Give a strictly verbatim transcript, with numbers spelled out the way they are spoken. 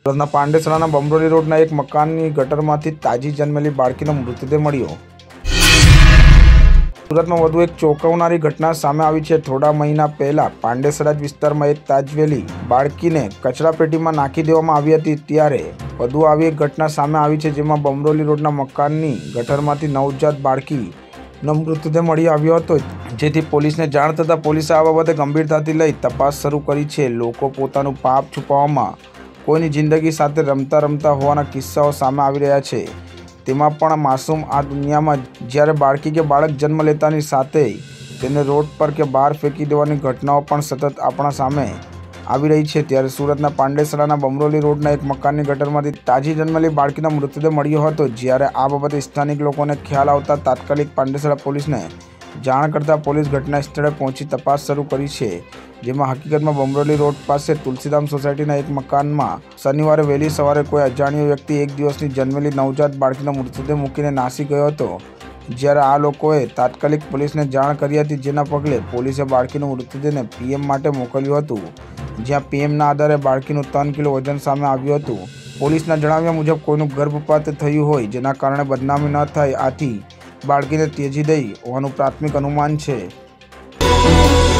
સુરતના પાંડેસરાના બમરોલી રોડના એક મકાનની ગટરમાંથી તાજી જન્મેલી બાળકીનો મૃતદેહ મળ્યો। સુરતમાં વધુ એક ચોંકાવનારી ઘટના સામે આવી છે। થોડા મહિના પહેલા પાંડેસરા વિસ્તારમાં એક તાજવેલી બાળકીને કચરાપેટીમાં નાખી દેવામાં આવી હતી, ત્યારે વધુ આવી એક ઘટના સામે આવી છે, જેમાં બમરોલી રોડના મકાનની ગટરમાંથી નવજાત બાળકીનો મૃતદેહ મળી આવ્યો હતો, જેથી પોલીસને જાણ થતાં પોલીસે આ બાબતે ગંભીરતાથી લઈ તપાસ શરૂ કરી છે। લોકો પોતાનું પાપ છુપાવવામાં કોઈની જિંદગી સાથે રમતા રમતા હોવાના કિસ્સાઓ સામે આવી રહ્યા છે। તેમાં પણ માસૂમ આ દુનિયામાં જ્યારે બાળકી કે બાળક જન્મ લેતાની સાથે તેને રોડ પર કે બહાર ફેંકી દેવાની ઘટનાઓ પણ સતત આપણા સામે આવી રહી છે। ત્યારે સુરતના પાંડેસરાના બમરોલી રોડના એક મકાનની ગટરમાંથી તાજી જન્મેલી બાળકીનો મૃતદેહ મળ્યો હતો, જ્યારે આ બાબતે સ્થાનિક લોકોને ખ્યાલ આવતા તાત્કાલિક પાંડેસરા પોલીસને જાણ કરતાં પોલીસ ઘટના સ્થળે પહોંચી તપાસ શરૂ કરી છે, જેમાં હકીકતમાં બમરોલી રોડ પાસે તુલસીધામ સોસાયટીના એક મકાનમાં શનિવારે વહેલી સવારે કોઈ અજાણ્યો વ્યક્તિ એક દિવસની જન્મેલી નવજાત બાળકીનો મૃતદેહ મૂકીને નાસી ગયો હતો, જ્યારે આ લોકોએ તાત્કાલિક પોલીસને જાણ કરી હતી, જેના પગલે પોલીસે બાળકીનું મૃતદેહને પીએમ માટે મોકલ્યું હતું, જ્યાં પીએમના આધારે બાળકીનું ત્રણ કિલો વજન સામે આવ્યું હતું। પોલીસના જણાવ્યા મુજબ કોઈનું ગર્ભપાત થયું હોય, જેના કારણે બદનામી ન થાય, આથી બાળકીને ત્યજી દઈ હોવાનું પ્રાથમિક અનુમાન છે।